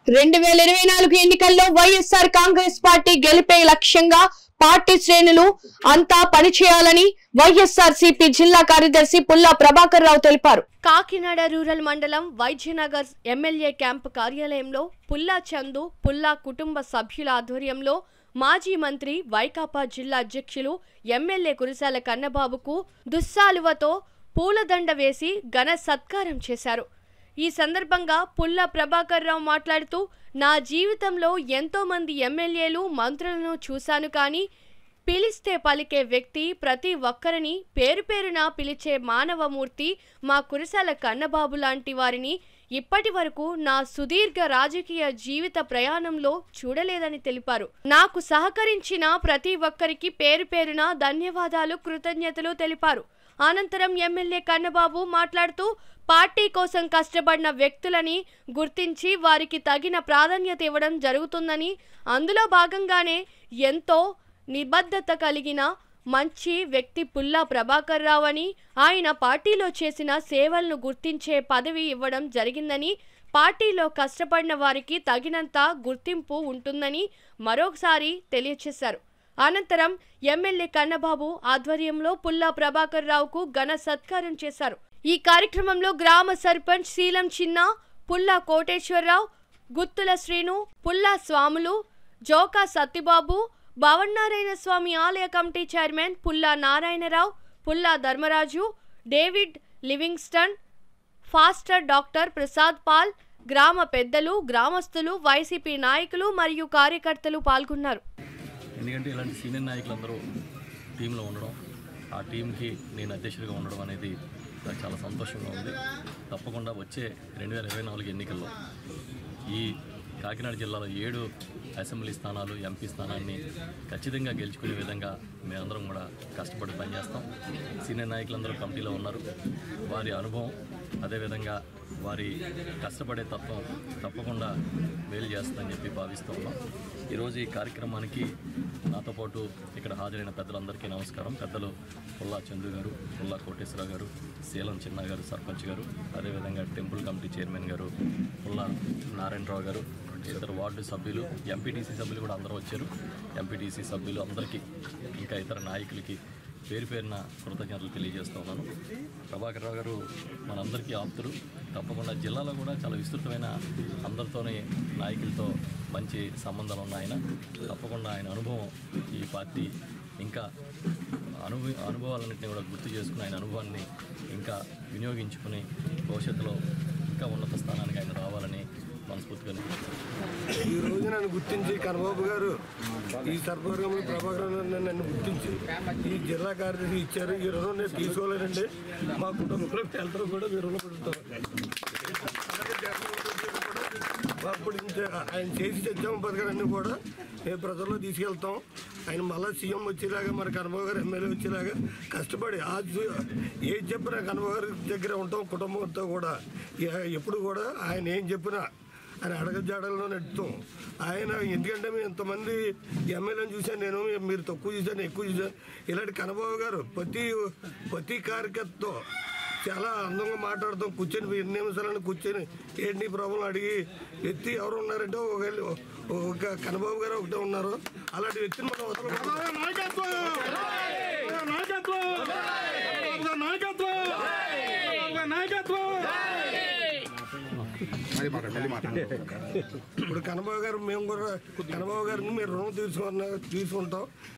2024 ఎన్నికల్లో వైఎస్ఆర్ కాంగ్రెస్ పార్టీ గెలిపే లక్ష్యంగా పార్టీ శ్రేణులు అంతా పనిచేయాలని వైఎస్ఆర్సీపీ జిల్లా కార్యదర్శి పుల్లా ప్రభాకర్ రావు తెలిపారు. కాకినాడ రూరల్ మండలం వైద్యనగర్ ఎమ్మెల్యే క్యాంపు కార్యాలయంలో పుల్లా చందు పుల్లా కుటుంబ సభ్యుల ఆధ్వర్యంలో మాజీ మంత్రి వైకాపా జిల్లా అధ్యక్షులు ఎమ్మెల్యే కురిసాల కన్నబాబుకు దుస్సాలువతో పూలదండ వేసి ఘన సత్కారం చేశారు. ఈ సందర్భంగా పుల్లా ప్రభాకర్ రావు మాట్లాడుతూ, నా జీవితంలో ఎంతో మంది ఎమ్మెల్యేలు మంత్రులను చూశాను, కానీ పిలిస్తే పలికే వ్యక్తి, ప్రతి ఒక్కరిని పేరు పేరున పిలిచే మానవమూర్తి మా కురిసాల కన్నబాబు లాంటి వారిని ఇప్పటి వరకు నా సుదీర్ఘ రాజకీయ జీవిత ప్రయాణంలో చూడలేదని తెలిపారు. నాకు సహకరించిన ప్రతి ఒక్కరికి పేరు పేరున ధన్యవాదాలు, కృతజ్ఞతలు తెలిపారు. అనంతరం ఎమ్మెల్యే కన్నబాబు మాట్లాడుతూ, పార్టీ కోసం కష్టపడిన వ్యక్తులని గుర్తించి వారికి తగిన ప్రాధాన్యత ఇవ్వడం జరుగుతుందని, అందులో భాగంగానే ఎంతో నిబద్ధత కలిగిన మంచి వ్యక్తి పుల్లా ప్రభాకర్ రావు అని, ఆయన పార్టీలో చేసిన సేవలను గుర్తించే పదవి ఇవ్వడం జరిగిందని, పార్టీలో కష్టపడిన వారికి తగినంత గుర్తింపు ఉంటుందని మరోసారి తెలియజేశారు. అనంతరం ఎమ్మెల్యే కన్నబాబు ఆధ్వర్యంలో పుల్లా ప్రభాకర్ రావుకు ఘన సత్కారం చేశారు. ఈ కార్యక్రమంలో గ్రామ సర్పంచ్ శీలం చిన్న, పుల్లా కోటేశ్వరరావు, గుత్తుల శ్రీను, పుల్లా స్వాములు, జోకా సత్యబాబు, భవన్నారాయణ స్వామి ఆలయ committee chairman Pulla Narayanarao, Pulla Dharmaraju, David Livingston, pastor doctor Prasad Paul, గ్రామ పెద్దలు, గ్రామస్తులు, వైసీపీ నాయకులు మరియు కార్యకర్తలు పాల్గొన్నారు. ఎందుకంటే ఇలాంటి సీనియర్ నాయకులందరూ టీంలో ఉండడం, ఆ టీంకి నేను అధ్యక్షుడిగా ఉండడం అనేది నాకు చాలా సంతోషంగా ఉంది. తప్పకుండా వచ్చే 2024 ఎన్నికల్లో ఈ కాకినాడ జిల్లాలో 7 అసెంబ్లీ స్థానాలు, ఎంపీ స్థానాన్ని ఖచ్చితంగా గెలుచుకునే విధంగా మేమందరం కూడా కష్టపడి పనిచేస్తాం. సీనియర్ నాయకులందరూ కమిటీలో ఉన్నారు. వారి అనుభవం, అదేవిధంగా వారి కష్టపడే తత్వం తప్పకుండా మేలు చేస్తుందని చెప్పి భావిస్తూ ఉన్నాం. ఈరోజు ఈ కార్యక్రమానికి నాతో పాటు ఇక్కడ హాజరైన పెద్దలందరికీ నమస్కారం. పెద్దలు పుల్లా చందు గారు, పుల్లా కోటేశ్వరరావు గారు, శీలం చిన్న గారు సర్పంచ్ గారు, అదేవిధంగా టెంపుల్ కమిటీ చైర్మన్ గారు పుల్లా నారాయణరావు గారు, ఇతర వార్డు సభ్యులు, ఎంపీటీసీ సభ్యులు కూడా అందరూ వచ్చారు. ఎంపీటీసీ సభ్యులు అందరికీ, ఇంకా ఇతర నాయకులకి పేరు పేరున కృతజ్ఞతలు తెలియజేస్తూ ఉన్నాను. ప్రభాకర్ రావు గారు మనందరికీ ఆప్తులు. తప్పకుండా జిల్లాలో కూడా చాలా విస్తృతమైన అందరితోనే నాయకులతో మంచి సంబంధాలు ఉన్న ఆయన. తప్పకుండా ఆయన అనుభవం, ఈ పార్టీ ఇంకా అనుభవాలన్నింటినీ కూడా గుర్తు చేసుకుని ఆయన అనుభవాన్ని ఇంకా వినియోగించుకుని భవిష్యత్తులో ఇంకా ఉన్నత స్థానానికి ఆయన రావాలని మనస్ఫూర్తిగా. ఈ రోజు నన్ను గుర్తించి కన్నబాబు గారు ఈ సర్పంచ్ ప్రభాకర్ నన్ను గుర్తించి ఈ జిల్లా కార్యదర్శి ఇచ్చారు. ఈ రుణం నేను తీసుకోలేనండి. మా కుటుంబంలో అందరూ కూడా మీరు రుణపడుతారు. అప్పుడు ఆయన చేసి తెచ్చాము పథకాలన్నీ కూడా మేము ప్రజల్లో తీసుకెళ్తాం. ఆయన మళ్ళీ సీఎం వచ్చేలాగా, మన కన్నబాబు గారు ఎమ్మెల్యే వచ్చేలాగా కష్టపడి ఏది చెప్పినా కన్నబాబు గారి దగ్గర ఉంటాం. కుటుంబంతో కూడా ఎప్పుడు కూడా ఆయన ఏం చెప్పినా ఆయన అడగజాడల్లో నెట్టుతాం. ఆయన ఎందుకంటే మేము ఇంతమంది ఎమ్మెల్యేని చూశాను, నేను మీరు తక్కువ చూశాను, ఎక్కువ చూశాను. ఇలాంటి కన్నబాబు గారు ప్రతి కార్యకర్తతో చాలా అందంగా మాట్లాడతాం. కూర్చొని 2 నిమిషాలను కూర్చొని ఏంటి ప్రాబ్లం అడిగి వ్యక్తి ఎవరు ఉన్నారంటే ఒక కన్నబాబు గారు ఒకటే ఉన్నారు. అలాంటి వ్యక్తిని మనం ఇప్పుడు కన్నబాబు గారు, మేము కూడా కన్నబాబు గారిని మీరు రుణం తీసుకుంటాం.